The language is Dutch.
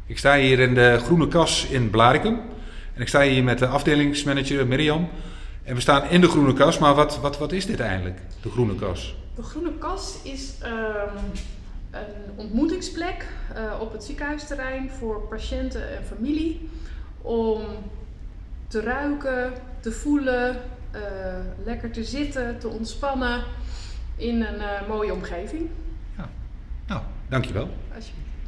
Ik sta hier in de Groene Kas in Blaricum. En ik sta hier met de afdelingsmanager Mirjam. En we staan in de Groene Kas, maar wat is dit eigenlijk, de Groene Kas? De Groene Kas is een ontmoetingsplek op het ziekenhuisterrein voor patiënten en familie. Om te ruiken, te voelen, lekker te zitten, te ontspannen in een mooie omgeving. Ja. Nou, dankjewel. Alsjeblieft.